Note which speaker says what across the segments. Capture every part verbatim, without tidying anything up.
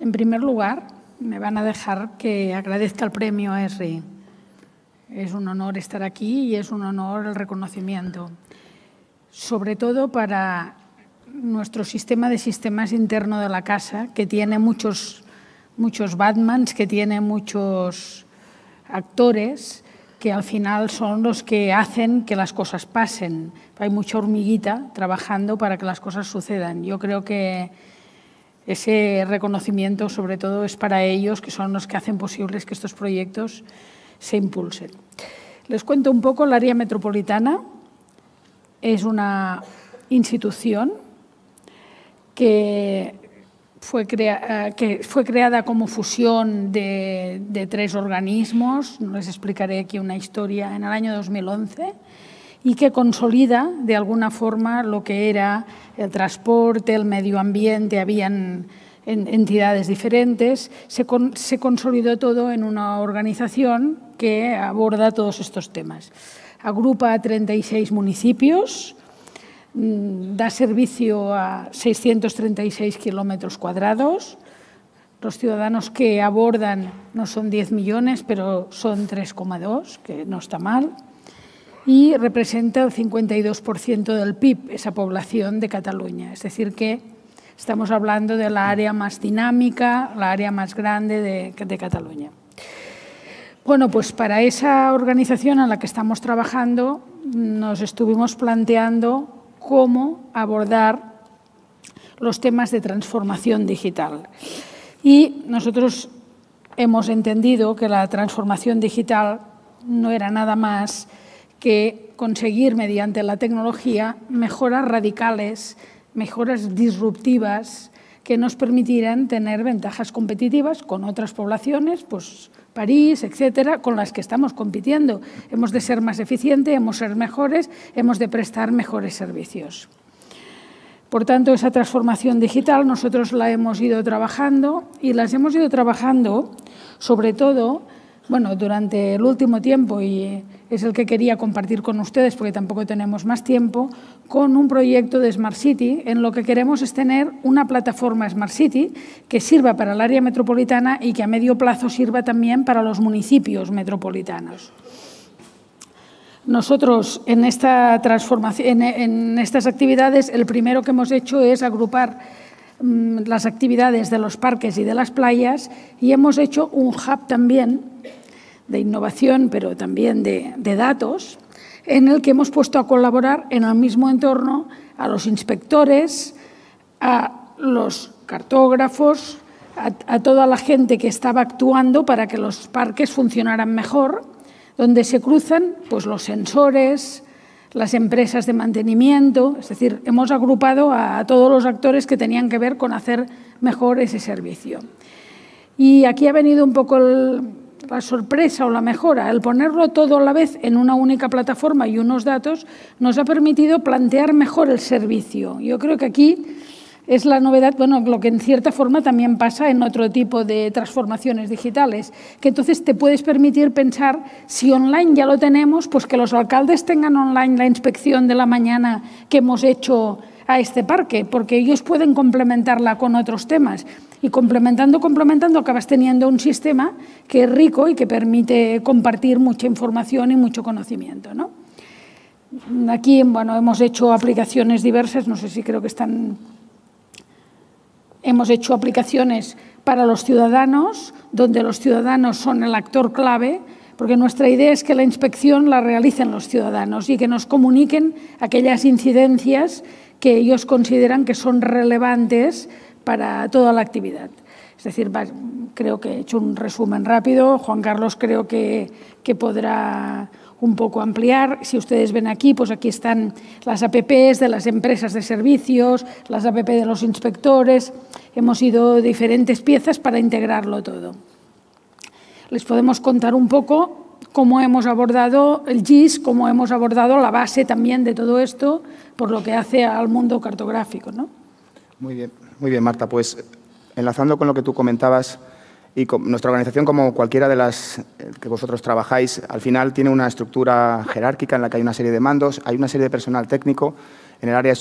Speaker 1: En primer lugar, me van a dejar que agradezca el premio E S R I. Es un honor estar aquí y es un honor el reconocimiento, sobre todo para nuestro sistema de sistemas interno de la casa, que tiene muchos, muchos Batmans, que tiene muchos actores, que al final son los que hacen que las cosas pasen. Hay mucha hormiguita trabajando para que las cosas sucedan. Yo creo que ese reconocimiento, sobre todo, es para ellos, que son los que hacen posibles que estos proyectos se impulsen. Les cuento un poco. La área metropolitana es una institución que fue, crea, que fue creada como fusión de, de tres organismos, no les explicaré aquí una historia, en el año dos mil once, y que consolida de alguna forma lo que era el transporte, el medio ambiente. Habían entidades diferentes, se, con, se consolidó todo en una organización que aborda todos estos temas. Agrupa a treinta y seis municipios, da servicio a seiscientos treinta y seis kilómetros cuadrados. Los ciudadanos que abordan no son diez millones, pero son tres coma dos, que no está mal. Y representa el cincuenta y dos por ciento del P I B, esa población de Cataluña. Es decir, que estamos hablando de la área más dinámica, la área más grande de, de Cataluña. Bueno, pues para esa organización a la que estamos trabajando nos estuvimos planteando cómo abordar los temas de transformación digital. Y nosotros hemos entendido que la transformación digital no era nada más que conseguir mediante la tecnología mejoras radicales, mejoras disruptivas que nos permitieran tener ventajas competitivas con otras poblaciones, pues París, etcétera, con las que estamos compitiendo. Hemos de ser más eficientes, hemos de ser mejores, hemos de prestar mejores servicios. Por tanto, esa transformación digital nosotros la hemos ido trabajando y las hemos ido trabajando sobre todo, bueno, durante el último tiempo, y es el que quería compartir con ustedes porque tampoco tenemos más tiempo, con un proyecto de Smart City. En lo que queremos es tener una plataforma Smart City que sirva para el área metropolitana y que a medio plazo sirva también para los municipios metropolitanos. Nosotros en, esta transformación, en, en estas actividades, el primero que hemos hecho es agrupar mmm, las actividades de los parques y de las playas, y hemos hecho un hub también de innovación, pero también de, de datos, en el que hemos puesto a colaborar en el mismo entorno a los inspectores, a los cartógrafos, a, a toda la gente que estaba actuando para que los parques funcionaran mejor, donde se cruzan pues, los sensores, las empresas de mantenimiento. Es decir, hemos agrupado a, a todos los actores que tenían que ver con hacer mejor ese servicio. Y aquí ha venido un poco el, la sorpresa o la mejora. El ponerlo todo a la vez en una única plataforma y unos datos nos ha permitido plantear mejor el servicio. Yo creo que aquí es la novedad, bueno, lo que en cierta forma también pasa en otro tipo de transformaciones digitales, que entonces te puedes permitir pensar, si online ya lo tenemos, pues que los alcaldes tengan online la inspección de la mañana que hemos hecho a este parque, porque ellos pueden complementarla con otros temas. Y complementando, complementando, acabas teniendo un sistema que es rico y que permite compartir mucha información y mucho conocimiento, ¿no? Aquí, bueno, hemos hecho aplicaciones diversas, no sé si creo que están... Hemos hecho aplicaciones para los ciudadanos, donde los ciudadanos son el actor clave, porque nuestra idea es que la inspección la realicen los ciudadanos y que nos comuniquen aquellas incidencias que ellos consideran que son relevantes para toda la actividad. Es decir, creo que he hecho un resumen rápido. Juan Carlos creo que, que podrá un poco ampliar. Si ustedes ven aquí, pues aquí están las A P Pes de las empresas de servicios, las A P P de los inspectores. Hemos ido diferentes piezas para integrarlo todo. Les podemos contar un poco cómo hemos abordado el G I S, cómo hemos abordado la base también de todo esto, por lo que hace al mundo cartográfico, ¿no?
Speaker 2: Muy bien, muy bien, Marta. Pues enlazando con lo que tú comentabas, y con nuestra organización, como cualquiera de las que vosotros trabajáis, al final tiene una estructura jerárquica en la que hay una serie de mandos, hay una serie de personal técnico. En el área es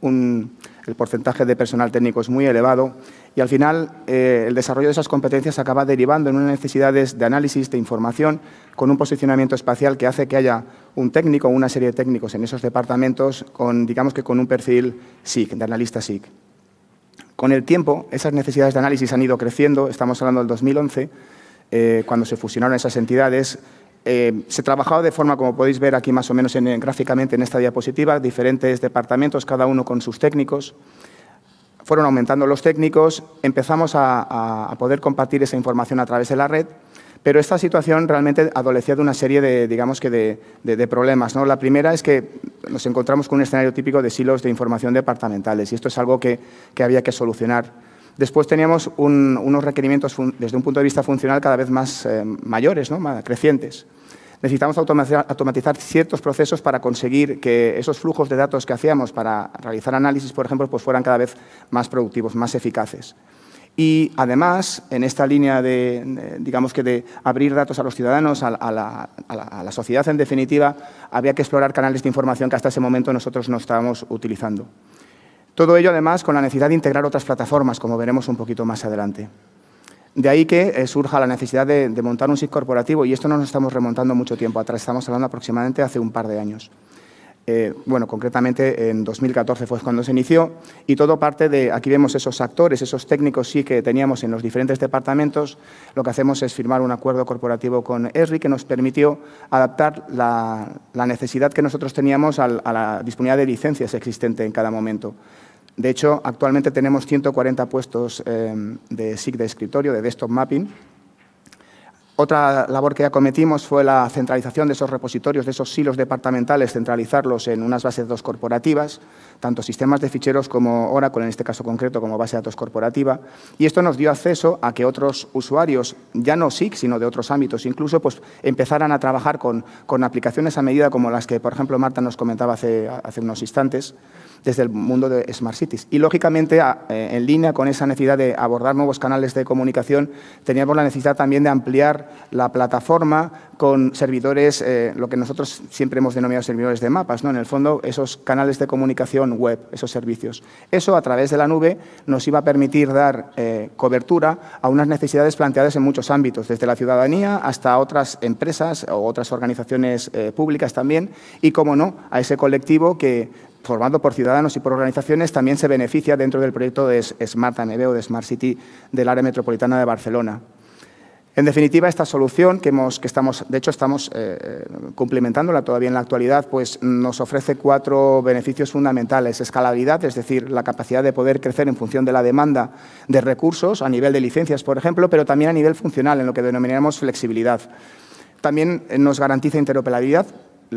Speaker 2: un, el porcentaje de personal técnico es muy elevado y al final eh, el desarrollo de esas competencias acaba derivando en unas necesidades de análisis, de información, con un posicionamiento espacial que hace que haya un técnico o una serie de técnicos en esos departamentos con, digamos que con un perfil S I C, de analista S I C. Con el tiempo, esas necesidades de análisis han ido creciendo, estamos hablando del dos mil once, eh, cuando se fusionaron esas entidades. Eh, se trabajaba de forma, como podéis ver aquí más o menos en, gráficamente en esta diapositiva, diferentes departamentos, cada uno con sus técnicos. Fueron aumentando los técnicos, empezamos a, a, a poder compartir esa información a través de la red, pero esta situación realmente adolecía de una serie de, digamos que de, de, de problemas, ¿no? La primera es que nos encontramos con un escenario típico de silos de información departamentales y esto es algo que, que había que solucionar. Después teníamos un, unos requerimientos desde un punto de vista funcional cada vez más eh, mayores, ¿no? Más crecientes. Necesitamos automatizar, automatizar ciertos procesos para conseguir que esos flujos de datos que hacíamos para realizar análisis, por ejemplo, pues fueran cada vez más productivos, más eficaces. Y además, en esta línea de, digamos que de abrir datos a los ciudadanos, a, a, la, a, la, a la sociedad en definitiva, había que explorar canales de información que hasta ese momento nosotros no estábamos utilizando. Todo ello, además, con la necesidad de integrar otras plataformas, como veremos un poquito más adelante. De ahí que eh, surja la necesidad de, de montar un S I C corporativo, y esto no nos estamos remontando mucho tiempo atrás, estamos hablando aproximadamente hace un par de años. Eh, bueno, concretamente en dos mil catorce fue cuando se inició, y todo parte de, aquí vemos esos actores, esos técnicos sí que teníamos en los diferentes departamentos. Lo que hacemos es firmar un acuerdo corporativo con ESRI que nos permitió adaptar la, la necesidad que nosotros teníamos al, a la disponibilidad de licencias existente en cada momento. De hecho, actualmente tenemos ciento cuarenta puestos eh, de S I C de escritorio, de desktop mapping. Otra labor que acometimos fue la centralización de esos repositorios, de esos silos departamentales, centralizarlos en unas bases de datos corporativas, tanto sistemas de ficheros como Oracle, en este caso concreto, como base de datos corporativa. Y esto nos dio acceso a que otros usuarios, ya no S I C, sino de otros ámbitos, incluso pues, empezaran a trabajar con, con aplicaciones a medida como las que, por ejemplo, Marta nos comentaba hace, hace unos instantes, desde el mundo de Smart Cities. Y, lógicamente, a, eh, en línea con esa necesidad de abordar nuevos canales de comunicación, teníamos la necesidad también de ampliar la plataforma con servidores, eh, lo que nosotros siempre hemos denominado servidores de mapas, ¿no? En el fondo, esos canales de comunicación web, esos servicios. Eso, a través de la nube, nos iba a permitir dar eh, cobertura a unas necesidades planteadas en muchos ámbitos, desde la ciudadanía hasta otras empresas o otras organizaciones eh, públicas también, y, como no, a ese colectivo que, formado por ciudadanos y por organizaciones, también se beneficia dentro del proyecto de Smart A M B o de Smart City del área metropolitana de Barcelona. En definitiva, esta solución que, hemos, que estamos, de hecho, estamos eh, cumplimentándola todavía en la actualidad, pues nos ofrece cuatro beneficios fundamentales. Escalabilidad, es decir, la capacidad de poder crecer en función de la demanda de recursos, a nivel de licencias, por ejemplo, pero también a nivel funcional, en lo que denominamos flexibilidad. También nos garantiza interoperabilidad.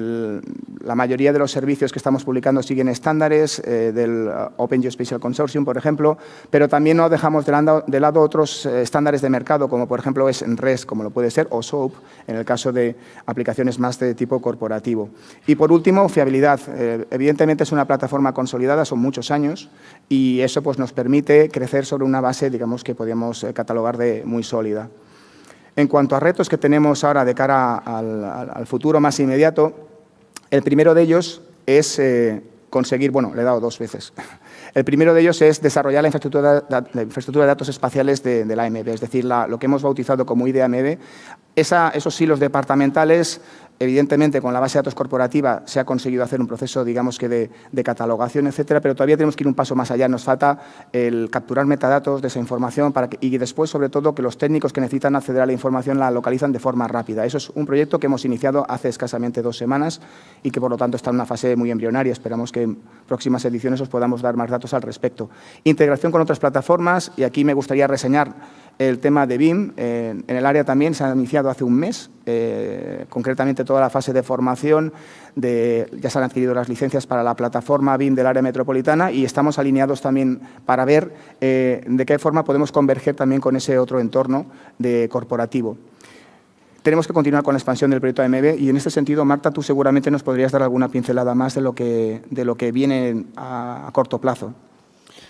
Speaker 2: La mayoría de los servicios que estamos publicando siguen estándares eh, del Open Geospatial Consortium, por ejemplo, pero también no dejamos de lado, de lado otros eh, estándares de mercado, como por ejemplo es REST, como lo puede ser, o SOAP, en el caso de aplicaciones más de tipo corporativo. Y por último, fiabilidad. Eh, evidentemente es una plataforma consolidada, son muchos años, y eso pues, nos permite crecer sobre una base, digamos, que podríamos eh, catalogar de muy sólida. En cuanto a retos que tenemos ahora de cara al, al, al futuro más inmediato, el primero de ellos es eh, conseguir, bueno, le he dado dos veces, el primero de ellos es desarrollar la infraestructura, la infraestructura de datos espaciales de, de la A M B, es decir, la, lo que hemos bautizado como I D A M B. Esa, esos silos departamentales, evidentemente, con la base de datos corporativa se ha conseguido hacer un proceso, digamos que de, de catalogación, etcétera, pero todavía tenemos que ir un paso más allá. Nos falta el capturar metadatos de esa información para que, y después, sobre todo, que los técnicos que necesitan acceder a la información la localizan de forma rápida. Eso es un proyecto que hemos iniciado hace escasamente dos semanas y que, por lo tanto, está en una fase muy embrionaria. Esperamos que en próximas ediciones os podamos dar más datos al respecto. Integración con otras plataformas, y aquí me gustaría reseñar el tema de B I M. Eh, en el área también se ha iniciado hace un mes, eh, concretamente toda la fase de formación, de, ya se han adquirido las licencias para la plataforma B I M del área metropolitana y estamos alineados también para ver eh, de qué forma podemos converger también con ese otro entorno de corporativo. Tenemos que continuar con la expansión del proyecto A M B y, en este sentido, Marta, tú seguramente nos podrías dar alguna pincelada más de lo que, de lo que viene a, a corto plazo.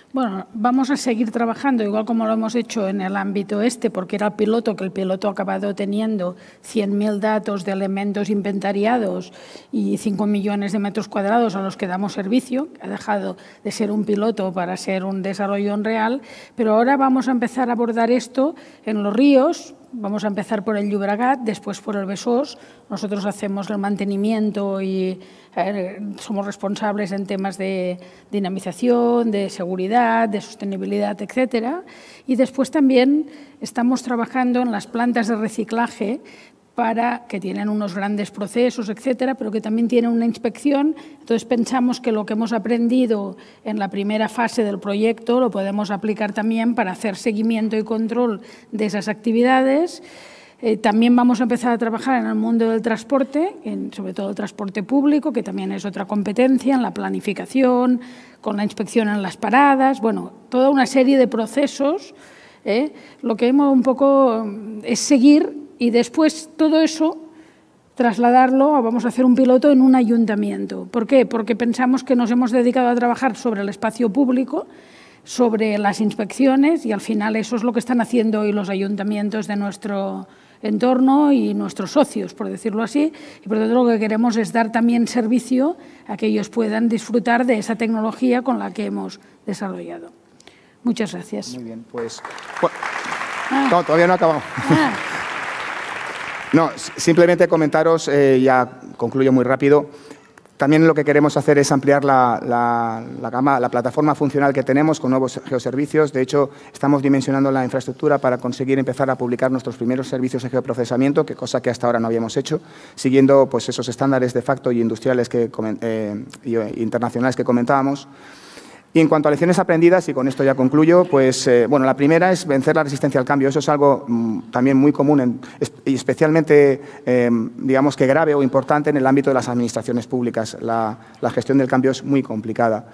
Speaker 1: Bueno, vamos a seguir trabajando, igual como lo hemos hecho en el ámbito este, porque era el piloto, que el piloto ha acabado teniendo cien mil datos de elementos inventariados y cinco millones de metros cuadrados a los que damos servicio. Ha dejado de ser un piloto para ser un desarrollo en real, pero ahora vamos a empezar a abordar esto en los ríos. Vamos a empezar por el Llobregat, después por el Besós. Nosotros hacemos el mantenimiento y eh, somos responsables en temas de dinamización, de seguridad, de sostenibilidad, etcétera. Y después también estamos trabajando en las plantas de reciclaje para que tienen unos grandes procesos, etcétera, pero que también tienen una inspección. Entonces, pensamos que lo que hemos aprendido en la primera fase del proyecto lo podemos aplicar también para hacer seguimiento y control de esas actividades. Eh, también vamos a empezar a trabajar en el mundo del transporte, en, sobre todo el transporte público, que también es otra competencia, en la planificación, con la inspección en las paradas, bueno, toda una serie de procesos. Eh. Lo que hemos un poco es seguir y después todo eso trasladarlo, vamos a hacer un piloto en un ayuntamiento. ¿Por qué? Porque pensamos que nos hemos dedicado a trabajar sobre el espacio público, sobre las inspecciones y al final eso es lo que están haciendo hoy los ayuntamientos de nuestro entorno y nuestros socios, por decirlo así, y por lo tanto lo que queremos es dar también servicio a que ellos puedan disfrutar de esa tecnología con la que hemos desarrollado. Muchas gracias.
Speaker 2: Muy bien, pues... pues ah. No, todavía no acabamos. Ah. No, simplemente comentaros, eh, ya concluyo muy rápido, también lo que queremos hacer es ampliar la, la, la, gama, la plataforma funcional que tenemos con nuevos geoservicios. De hecho, estamos dimensionando la infraestructura para conseguir empezar a publicar nuestros primeros servicios de geoprocesamiento, que cosa que hasta ahora no habíamos hecho, siguiendo pues, esos estándares de facto y industriales que, eh, y internacionales que comentábamos. Y en cuanto a lecciones aprendidas, y con esto ya concluyo, pues, eh, bueno, la primera es vencer la resistencia al cambio. Eso es algo mmm, también muy común en, y especialmente, eh, digamos que grave o importante en el ámbito de las administraciones públicas. La, la gestión del cambio es muy complicada.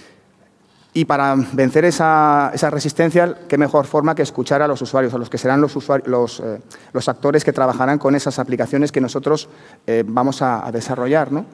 Speaker 2: Y para vencer esa, esa resistencia, qué mejor forma que escuchar a los usuarios, a los que serán los, usuarios, los, eh, los actores que trabajarán con esas aplicaciones que nosotros eh, vamos a, a desarrollar, ¿no?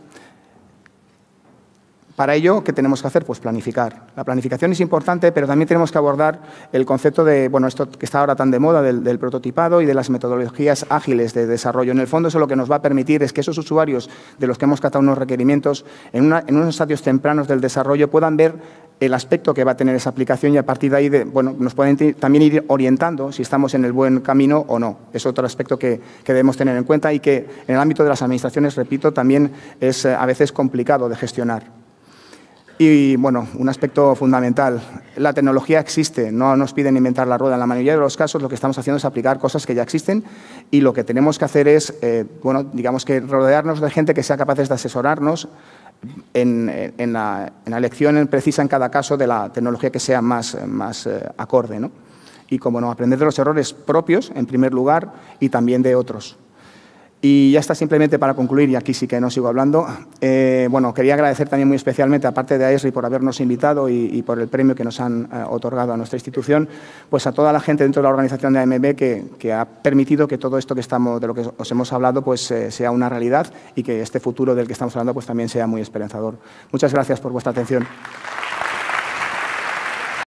Speaker 2: Para ello, ¿qué tenemos que hacer? Pues planificar. La planificación es importante, pero también tenemos que abordar el concepto de, bueno, esto que está ahora tan de moda, del, del prototipado y de las metodologías ágiles de desarrollo. En el fondo, eso lo que nos va a permitir es que esos usuarios de los que hemos catado unos requerimientos, en, una, en unos estadios tempranos del desarrollo, puedan ver el aspecto que va a tener esa aplicación y a partir de ahí de, bueno, nos pueden también ir orientando si estamos en el buen camino o no. Es otro aspecto que, que debemos tener en cuenta y que en el ámbito de las administraciones, repito, también es a veces complicado de gestionar. Y, bueno, un aspecto fundamental, la tecnología existe, no nos piden inventar la rueda. En la mayoría de los casos lo que estamos haciendo es aplicar cosas que ya existen y lo que tenemos que hacer es, eh, bueno, digamos que rodearnos de gente que sea capaces de asesorarnos en, en, la, en la elección precisa en cada caso de la tecnología que sea más, más eh, acorde, ¿no? Y, como no, aprender de los errores propios, en primer lugar, y también de otros. Y ya está, simplemente para concluir, y aquí sí que no sigo hablando, eh, bueno, quería agradecer también muy especialmente, aparte de a ESRI por habernos invitado y, y por el premio que nos han eh, otorgado a nuestra institución, pues a toda la gente dentro de la organización de A M B que, que ha permitido que todo esto que estamos, de lo que os hemos hablado pues eh, sea una realidad y que este futuro del que estamos hablando pues también sea muy esperanzador. Muchas gracias por vuestra atención.